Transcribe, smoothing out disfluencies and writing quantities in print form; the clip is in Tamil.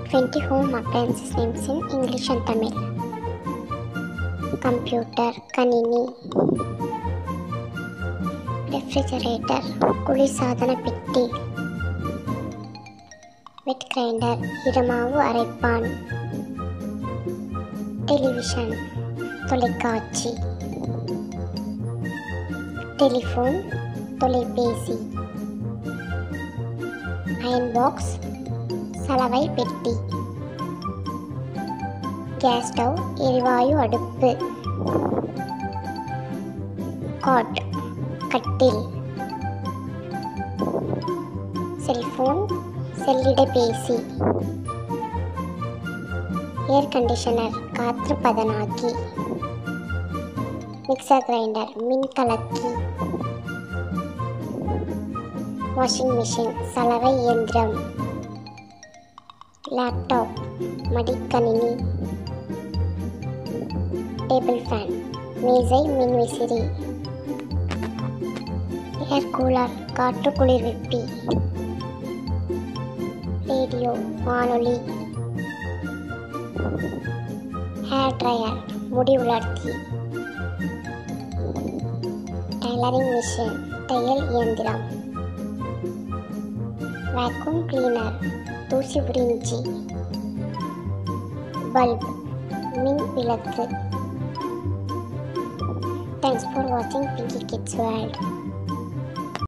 20 home appliances names in English and Tamil. Computer, kanini, refrigerator, குளிர்சாதன பெட்டி, wet grinder, இரமாவு அரைப்பான், television, தொலைக்காட்சி, telephone, தொலைபேசி, iron box, சலவை பெட்டி, கேஸ் ஸ்டவ், எரிவாயு அடுப்பு, காட், கட்டில், செல்போன், செல்லிடப்பேசி, ஏர் கண்டிஷனர், காற்று பதனாக்கி, மிக்சர் கிரைண்டர், மின்கலக்கி, வாஷிங் மிஷின், சலவை இயந்திரம், லேப்டாப், மடிக்கணினி, டேபிள் ஃபேன், மேசை மின்விசிறி, ஏர் கூலர், காற்று குளிர்விப்பி, ரேடியோ, வானொலி, ஹேர் ட்ரையர், முடி உலர்த்தி, டைலரிங் மிஷின், தையல் இயந்திரம், வேக்யூம் கிளீனர், தூசி உறிஞ்சி, பல்ப், மின் விளக்கு. Thanks for watching Pinky Kids World.